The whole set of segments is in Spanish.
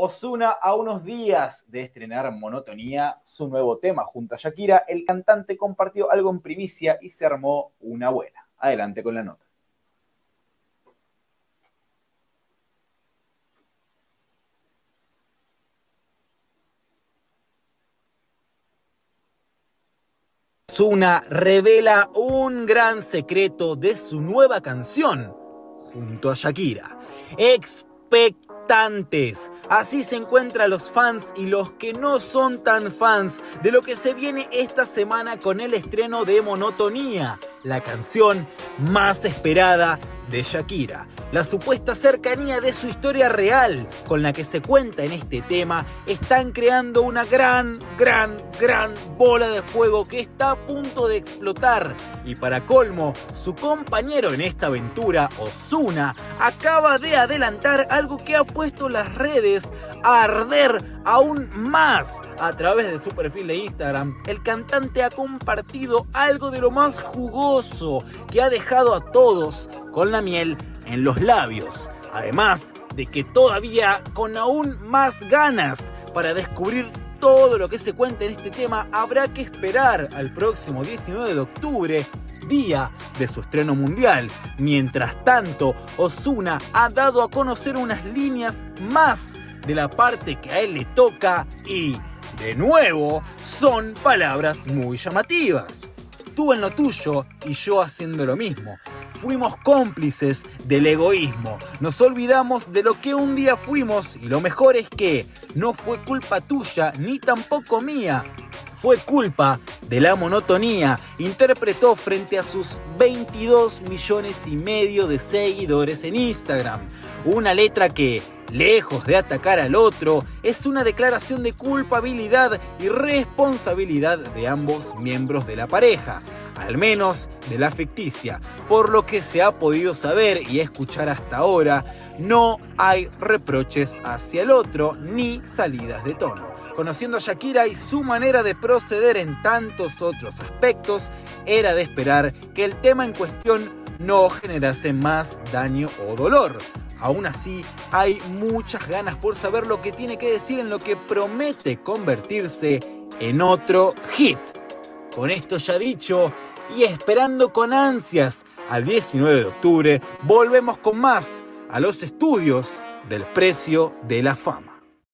Ozuna, a unos días de estrenar Monotonía, su nuevo tema junto a Shakira, el cantante compartió algo en primicia y se armó una buena. Adelante con la nota. Ozuna revela un gran secreto de su nueva canción junto a Shakira. Expectantes. Así se encuentran los fans y los que no son tan fans de lo que se viene esta semana con el estreno de Monotonía, la canción más esperada de Shakira. La supuesta cercanía de su historia real con la que se cuenta en este tema están creando una gran bola de fuego que está a punto de explotar. Y para colmo, su compañero en esta aventura, Ozuna, acaba de adelantar algo que ha puesto las redes a arder aún más. A través de su perfil de Instagram, el cantante ha compartido algo de lo más jugoso que ha dejado a todos con la miel en los labios. Además de que todavía con aún más ganas para descubrir todo lo que se cuenta en este tema, habrá que esperar al próximo 19 de octubre, día de su estreno mundial. Mientras tanto, Ozuna ha dado a conocer unas líneas más de la parte que a él le toca y, de nuevo, son palabras muy llamativas. Tú en lo tuyo y yo haciendo lo mismo. Fuimos cómplices del egoísmo. Nos olvidamos de lo que un día fuimos y lo mejor es que no fue culpa tuya ni tampoco mía. Fue culpa de la monotonía. Interpretó frente a sus 22,5 millones de seguidores en Instagram. Una letra que, lejos de atacar al otro, es una declaración de culpabilidad y responsabilidad de ambos miembros de la pareja, al menos de la ficticia. Por lo que se ha podido saber y escuchar hasta ahora, no hay reproches hacia el otro ni salidas de tono. Conociendo a Shakira y su manera de proceder en tantos otros aspectos, era de esperar que el tema en cuestión no generase más daño o dolor. Aún así, hay muchas ganas por saber lo que tiene que decir en lo que promete convertirse en otro hit. Con esto ya dicho, y esperando con ansias al 19 de octubre, volvemos con más a los estudios del precio de la fama.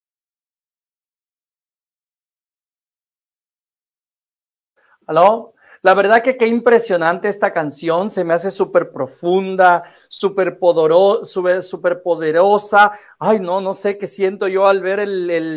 ¿Aló? La verdad que qué impresionante esta canción, se me hace súper profunda, súper poderosa. Ay, no sé qué siento yo al ver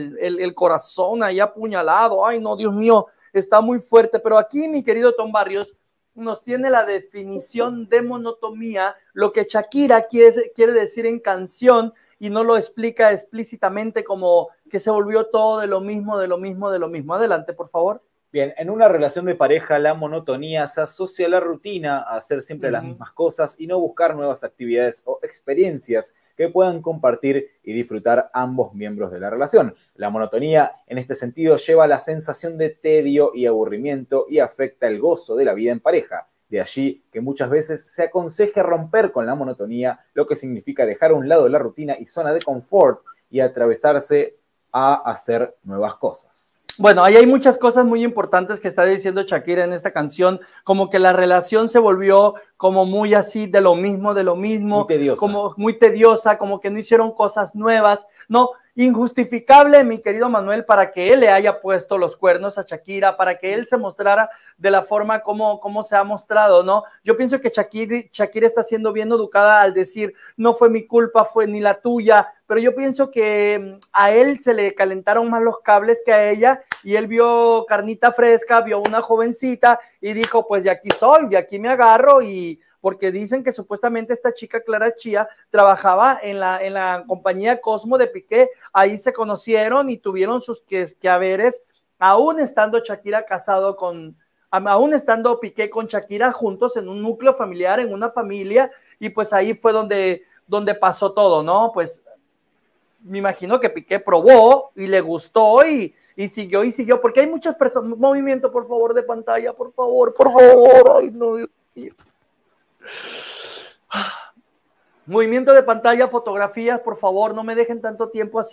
el corazón ahí apuñalado. Ay, no, Dios mío, está muy fuerte. Pero aquí, mi querido Tom Barrios, nos tiene la definición de monotonía, lo que Shakira quiere decir en canción y no lo explica explícitamente como que se volvió todo de lo mismo. Adelante, por favor. Bien, en una relación de pareja, la monotonía se asocia a la rutina, a hacer siempre las mismas cosas y no buscar nuevas actividades o experiencias que puedan compartir y disfrutar ambos miembros de la relación. La monotonía, en este sentido, lleva a la sensación de tedio y aburrimiento y afecta el gozo de la vida en pareja. De allí que muchas veces se aconseje romper con la monotonía, lo que significa dejar a un lado la rutina y zona de confort y atravesarse a hacer nuevas cosas. Bueno, ahí hay muchas cosas muy importantes que está diciendo Shakira en esta canción, como que la relación se volvió como muy así de lo mismo, muy tediosa. Como muy tediosa, como que no hicieron cosas nuevas, no, injustificable, mi querido Manuel, para que él le haya puesto los cuernos a Shakira, para que él se mostrara de la forma como se ha mostrado, ¿no? Yo pienso que Shakira está siendo bien educada al decir, no fue mi culpa, fue ni la tuya, pero yo pienso que a él se le calentaron más los cables que a ella y él vio carnita fresca, vio una jovencita y dijo, pues de aquí soy, de aquí me agarro y porque dicen que supuestamente esta chica Clara Chía trabajaba en la compañía Cosmo de Piqué, ahí se conocieron y tuvieron sus quehaceres, aún estando Shakira casado aún estando Piqué con Shakira juntos en un núcleo familiar, en una familia, y pues ahí fue donde pasó todo, ¿no? Pues me imagino que Piqué probó y le gustó y siguió, porque hay muchas personas, movimiento por favor de pantalla, por favor, ay no, Dios mío. Movimiento de pantalla, fotografías, por favor, no me dejen tanto tiempo así,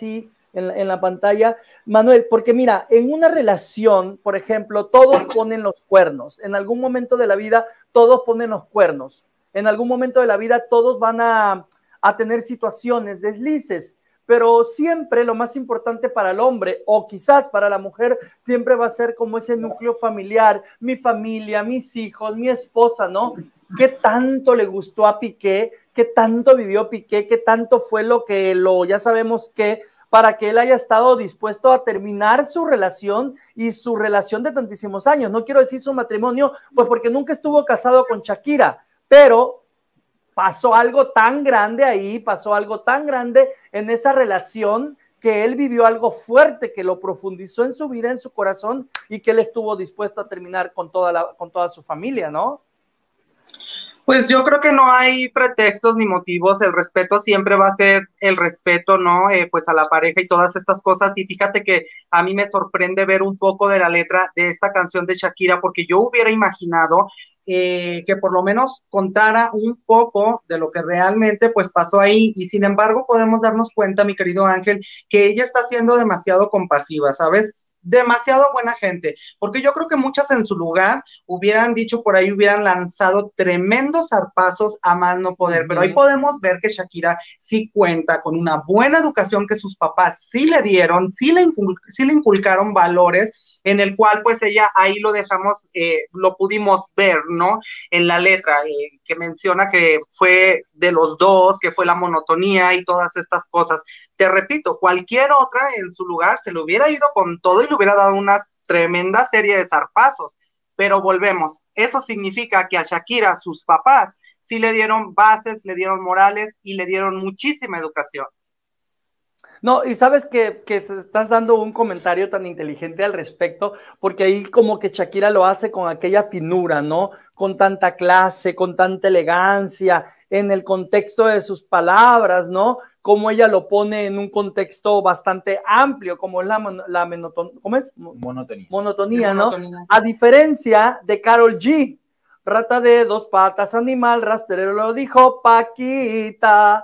en la pantalla, Manuel, porque mira, en una relación, por ejemplo, todos ponen los cuernos. En algún momento de la vida, todos ponen los cuernos. En algún momento de la vida, todos van a tener situaciones, deslices. Pero siempre lo más importante para el hombre, o quizás para la mujer, siempre va a ser como ese núcleo familiar, mi familia, mis hijos, mi esposa, ¿no? ¿Qué tanto le gustó a Piqué? ¿Qué tanto vivió Piqué? ¿Qué tanto fue ya sabemos qué, para que él haya estado dispuesto a terminar su relación y su relación de tantísimos años? No quiero decir su matrimonio, pues porque nunca estuvo casado con Shakira, pero pasó algo tan grande ahí, pasó algo tan grande en esa relación, que él vivió algo fuerte, que lo profundizó en su vida, en su corazón, y que él estuvo dispuesto a terminar con toda su familia, ¿no? Pues yo creo que no hay pretextos ni motivos, el respeto siempre va a ser el respeto, ¿no? Pues a la pareja y todas estas cosas, y fíjate que a mí me sorprende ver un poco de la letra de esta canción de Shakira, porque yo hubiera imaginado que por lo menos contara un poco de lo que realmente pues pasó ahí, y sin embargo podemos darnos cuenta, mi querido Ángel, que ella está siendo demasiado compasiva, ¿sabes? Demasiado buena gente, porque yo creo que muchas en su lugar hubieran dicho por ahí, hubieran lanzado tremendos zarpazos a más no poder, pero ahí podemos ver que Shakira sí cuenta con una buena educación, que sus papás sí le dieron, sí le inculcaron valores, en el cual pues ella ahí lo dejamos, lo pudimos ver, ¿no? En la letra, que menciona que fue de los dos, que fue la monotonía y todas estas cosas. Te repito, cualquier otra en su lugar se le hubiera ido con todo y le hubiera dado una tremenda serie de zarpazos, pero volvemos, eso significa que a Shakira, sus papás, sí le dieron bases, le dieron morales y le dieron muchísima educación. No, y sabes que estás dando un comentario tan inteligente al respecto, porque ahí como que Shakira lo hace con aquella finura, ¿no? Con tanta clase, con tanta elegancia, en el contexto de sus palabras, ¿no? Como ella lo pone en un contexto bastante amplio, como es monotonía, ¿no? A diferencia de Karol G, rata de dos patas, animal, rastrero, lo dijo Paquita.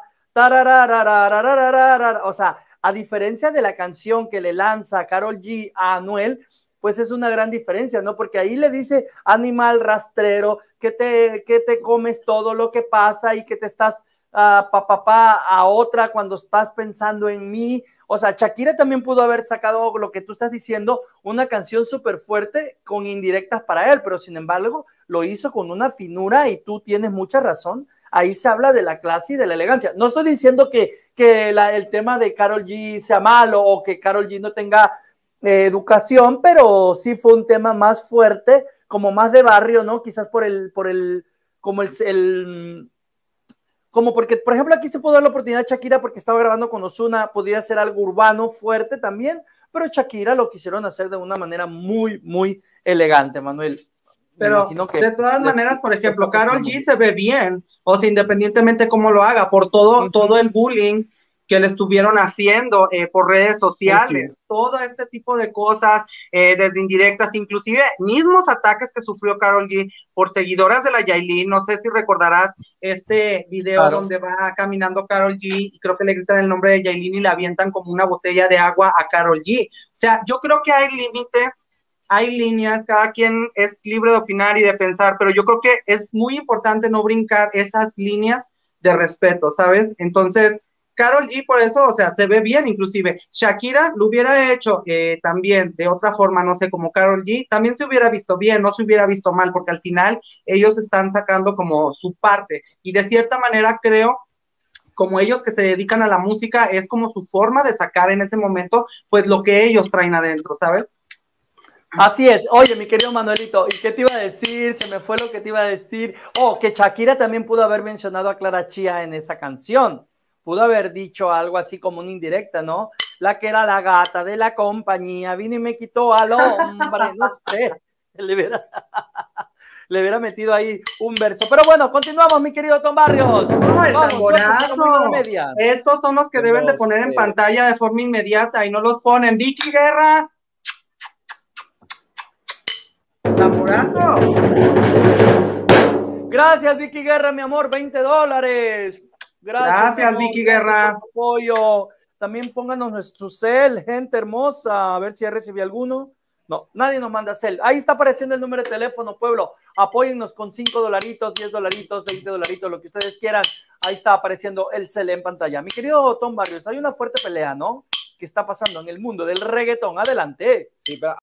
O sea, a diferencia de la canción que le lanza Karol G a Anuel, pues es una gran diferencia, ¿no? Porque ahí le dice animal rastrero, que te comes todo lo que pasa y que te estás a otra cuando estás pensando en mí. O sea, Shakira también pudo haber sacado lo que tú estás diciendo, una canción súper fuerte con indirectas para él, pero sin embargo lo hizo con una finura, y tú tienes mucha razón. Ahí se habla de la clase y de la elegancia. No estoy diciendo que el tema de Karol G sea malo o que Karol G no tenga educación, pero sí fue un tema más fuerte, como más de barrio, ¿no? Quizás como porque, por ejemplo, aquí se pudo dar la oportunidad de Shakira porque estaba grabando con Ozuna, podía ser algo urbano fuerte también, pero Shakira lo quisieron hacer de una manera muy, muy elegante, Manuel. Pero de todas maneras, por ejemplo, Karol G se ve bien, o sea, independientemente cómo lo haga, por todo el bullying que le estuvieron haciendo por redes sociales, todo este tipo de cosas, desde indirectas, inclusive mismos ataques que sufrió Karol G por seguidoras de la Yailin. No sé si recordarás este video donde va caminando Karol G y creo que le gritan el nombre de Yailin y le avientan como una botella de agua a Karol G. O sea, yo creo que hay límites, hay líneas, cada quien es libre de opinar y de pensar, pero yo creo que es muy importante no brincar esas líneas de respeto, ¿sabes? Entonces, Karol G por eso, o sea, se ve bien, inclusive Shakira lo hubiera hecho también de otra forma, no sé, como Karol G, también se hubiera visto bien, no se hubiera visto mal, porque al final ellos están sacando como su parte, y de cierta manera creo, como ellos que se dedican a la música, es como su forma de sacar en ese momento, pues lo que ellos traen adentro, ¿sabes? Así es. Oye, mi querido Manuelito, ¿y qué te iba a decir? Se me fue lo que te iba a decir. Oh, que Shakira también pudo haber mencionado a Clara Chía en esa canción. Pudo haber dicho algo así como una indirecta, ¿no? La que era la gata de la compañía, vino y me quitó al hombre, no sé. Le hubiera metido ahí un verso. Pero bueno, continuamos, mi querido Tom Barrios. No, el tamborazo. Estos son los que deben de poner en pantalla de forma inmediata y no los ponen. Vicky Guerra. Tamborazo. Gracias, Vicky Guerra, mi amor, $20. Gracias, Vicky Guerra. Apoyo. También pónganos nuestro cel, gente hermosa, a ver si ya recibí alguno. No, nadie nos manda cel. Ahí está apareciendo el número de teléfono, pueblo. Apóyennos con $5, $10, $20, lo que ustedes quieran. Ahí está apareciendo el cel en pantalla. Mi querido Tom Barrios, hay una fuerte pelea, ¿no?, que está pasando en el mundo del reggaetón. Adelante. Sí, pero